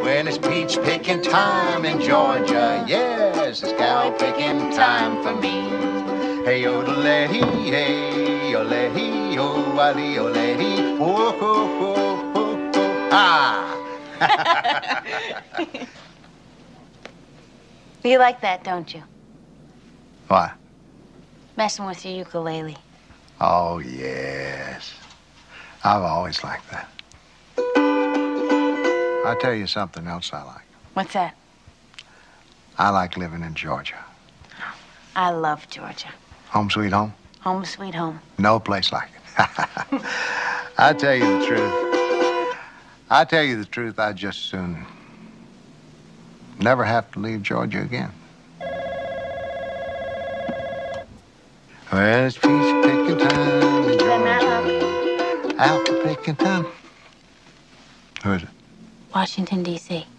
When it's peach picking time in Georgia, yes, it's cow picking time for me. Hey, ole-hee, hey, ole-hee, oh, wally, ole-hee, oh, ho, ho, ho, ho, ah! You like that, don't you? What? Messing with your ukulele. Oh, yes. I've always liked that. I'll tell you something else I like. What's that? I like living in Georgia. I love Georgia. Home sweet home? Home sweet home. No place like it. I tell you the truth. I'd just soon never have to leave Georgia again. Well, it's peach picking time in Georgia. Apple picking time. Who is it? Washington, D.C.